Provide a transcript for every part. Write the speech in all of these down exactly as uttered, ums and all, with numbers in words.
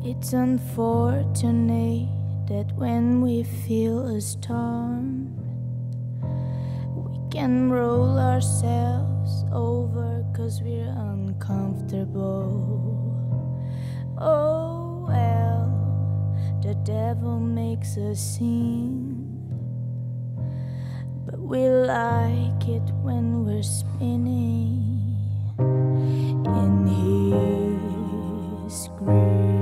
It's unfortunate that when we feel a storm, we can roll ourselves over 'cause we're uncomfortable. Oh well, the devil makes a scene, but we like it when we're spinning in his grave.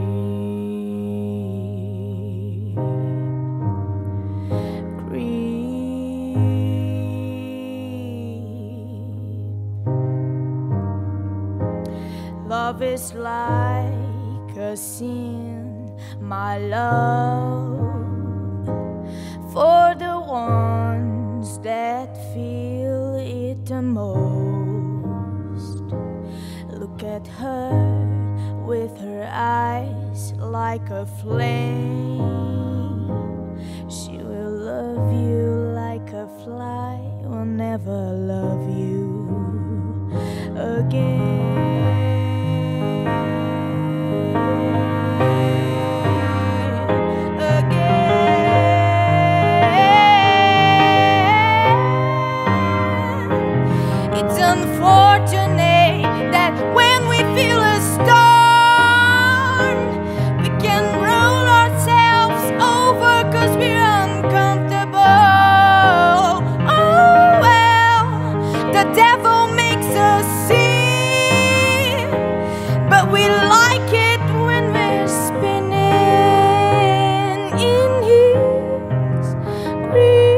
Love is like a sin, my love, for the ones that feel it the most. Look at her with her eyes like a flame. She will love you like a fly will never love you again. Unfortunate that when we feel a storm, we can roll ourselves over 'cause we're uncomfortable. Oh well, the devil makes us sin, but we like it when we're spinning in his green.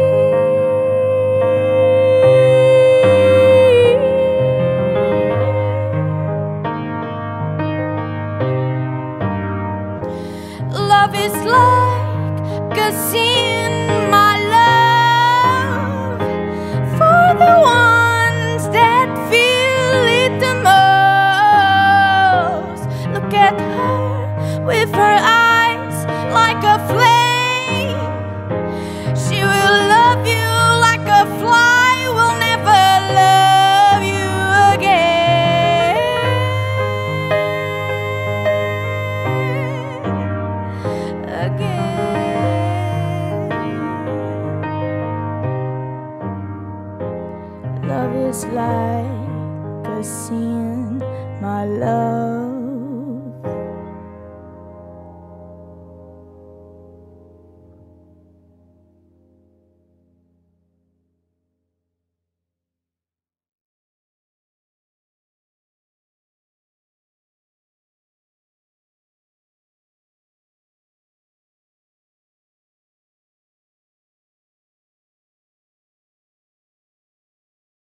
Love is like a sin, my love, for the ones that feel it the most. Look at her with her eyes like a flame. She will love you like a fly will never love you again. Love is like a sin, my love,